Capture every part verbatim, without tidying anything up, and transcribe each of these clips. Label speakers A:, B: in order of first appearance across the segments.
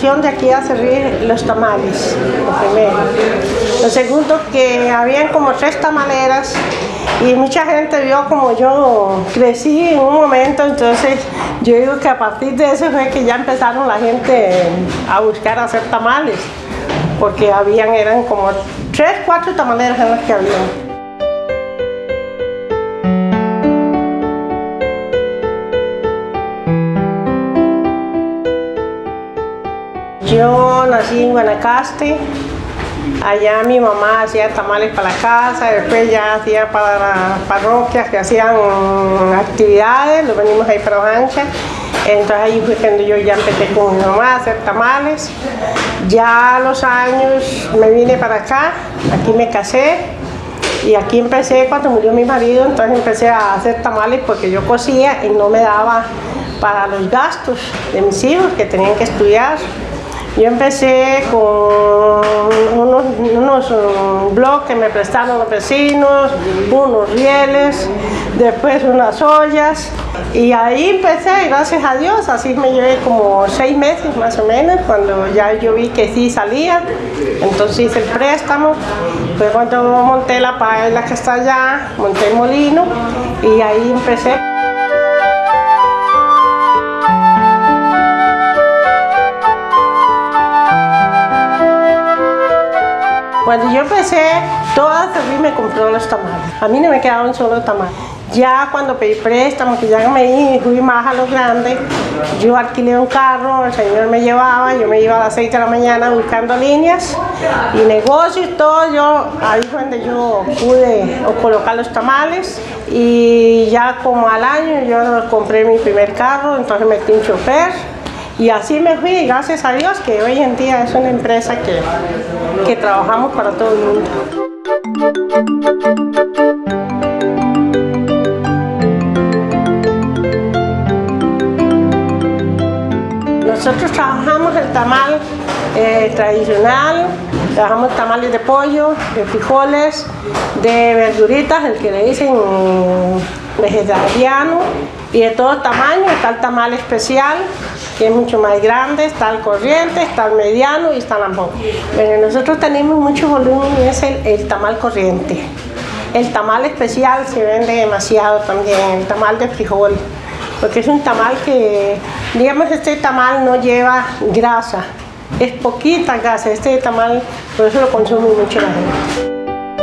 A: tradición de aquí a servir los tamales, lo primero. Lo segundo, que habían como tres tamaleras y mucha gente vio como yo crecí en un momento, entonces yo digo que a partir de eso fue que ya empezaron la gente a buscar hacer tamales, porque habían, eran como tres, cuatro tamaleras en las que habían. Yo nací en Guanacaste, allá mi mamá hacía tamales para la casa, después ya hacía para las parroquias que hacían actividades, lo venimos ahí para Ojancha. Entonces ahí fue cuando yo ya empecé con mi mamá a hacer tamales. Ya a los años me vine para acá, aquí me casé y aquí empecé cuando murió mi marido, entonces empecé a hacer tamales porque yo cosía y no me daba para los gastos de mis hijos que tenían que estudiar. Yo empecé con unos, unos um, bloques que me prestaron los vecinos, unos rieles, después unas ollas y ahí empecé, gracias a Dios, así me llevé como seis meses más o menos, cuando ya yo vi que sí salía, entonces hice el préstamo, fue cuando monté la paella que está allá, monté el molino y ahí empecé. Cuando yo empecé, toda Cerrí me compró los tamales. A mí no me quedaba un solo tamal. Ya cuando pedí préstamo, que ya me fui más a lo grande, yo alquilé un carro, el señor me llevaba, yo me iba a las seis de la mañana buscando líneas y negocios y todo. Yo, ahí fue donde yo pude colocar los tamales y ya como al año yo compré mi primer carro, entonces metí un chofer. Y así me fui, gracias a Dios, que hoy en día es una empresa que, que trabajamos para todo el mundo. Nosotros trabajamos el tamal eh, tradicional, trabajamos tamales de pollo, de frijoles, de verduritas, el que le dicen vegetariano, y de todo tamaño. Está el tamal especial, que es mucho más grande, está el corriente, está el mediano y está el lambón. Bueno, nosotros tenemos mucho volumen y es el, el tamal corriente. El tamal especial se vende demasiado también, el tamal de frijol, porque es un tamal que, digamos, este tamal no lleva grasa, es poquita grasa, este tamal, por eso lo consume mucho la gente.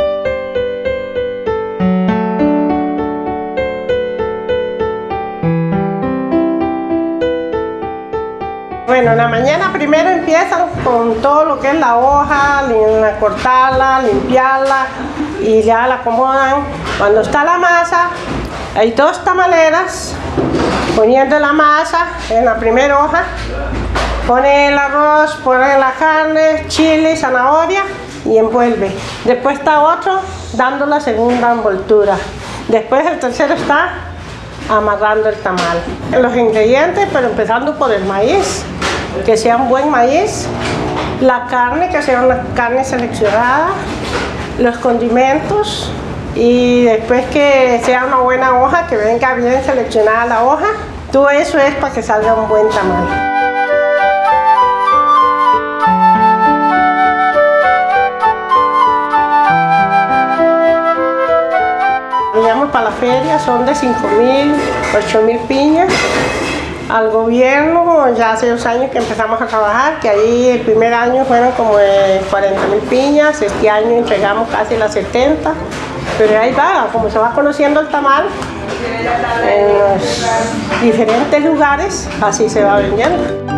A: Bueno, en la mañana primero empiezan con todo lo que es la hoja, cortarla, limpiarla y ya la acomodan. Cuando está la masa, hay dos tamaleras poniendo la masa en la primera hoja, ponen el arroz, ponen la carne, chile, zanahoria y envuelve. Después está otro dando la segunda envoltura. Después el tercero está amarrando el tamal. Los ingredientes, pero empezando por el maíz, que sea un buen maíz, la carne, que sea una carne seleccionada, los condimentos y después que sea una buena hoja, que venga bien seleccionada la hoja. Todo eso es para que salga un buen tamal. Digamos, para la feria son de cinco mil, ocho mil piñas. Al gobierno, ya hace dos años que empezamos a trabajar, que ahí el primer año fueron como de cuarenta mil piñas, este año entregamos casi las setenta, pero ahí va, como se va conociendo el tamal en los diferentes lugares, así se va vendiendo.